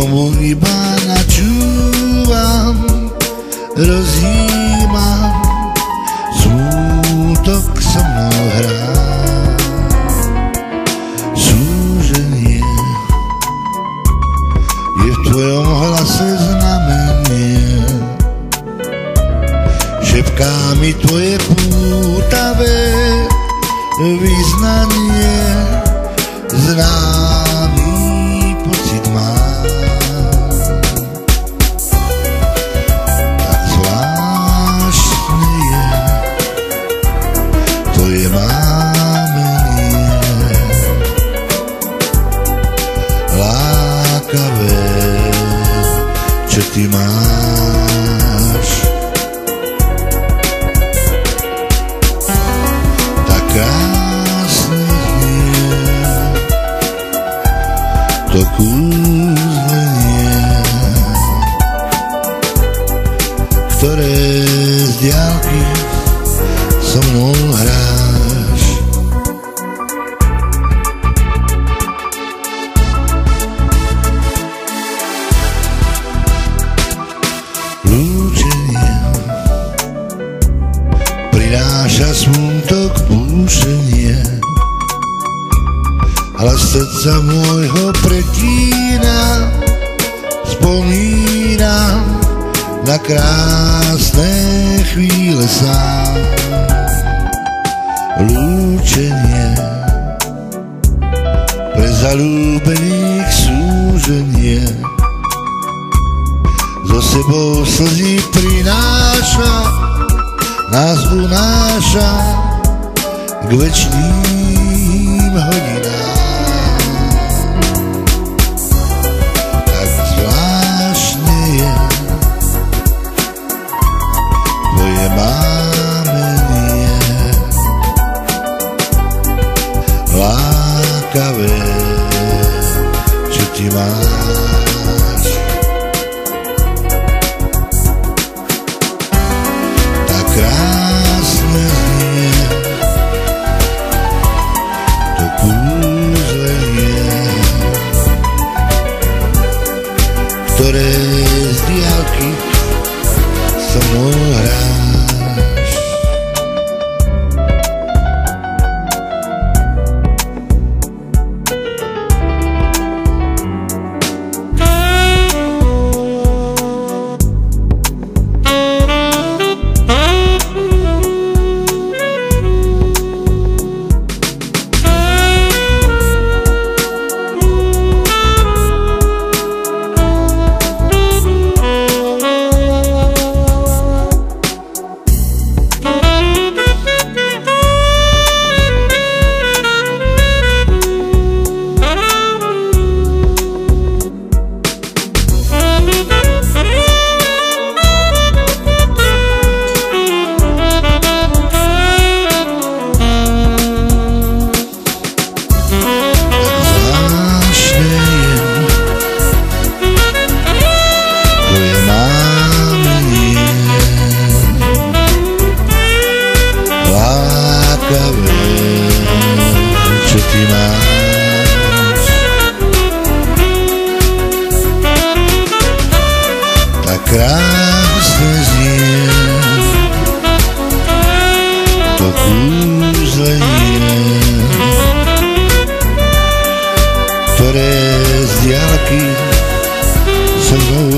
tomu iba načúvam, rozjímam, smútok so mnou hrá. Súženie je v tvojom hlase znamenie, šepká mi tvoje pútavé vyznanie, známy pocit mám. Tak zvláštne je tvoje mámenie, lákavé, čo ty máš. Tak krásne je to kúzlenie, ktoré z diaľky so mnou hráš. Lúčenie prináša smútok, púšenie, hlas srdca môjho pretína, spomínam na krásne chvíle sám. Lúčenie pre zalúbených súženie, so sebou slzy prináša, nás unáša k večným hodinám. Tak zvláštne je tvoje mámenie, lákavé, čo ty máš. Tak krásne znie to kúzlenie, ktoré z diaľky so mnou hráš. Čo ty máš, tak krásne znie to kúzlenie, ktoré z diaľky so mnou